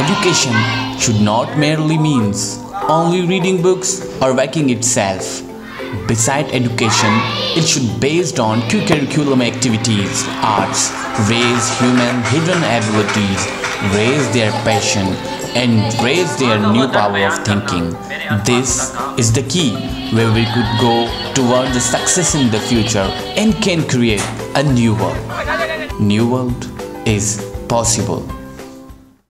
Education should not merely means only reading books or working itself. Beside education, it should be based on curriculum activities, arts, raise human hidden abilities, raise their passion, and raise their new power of thinking. This is the key where we could go toward the success in the future and can create a new world. New world is possible.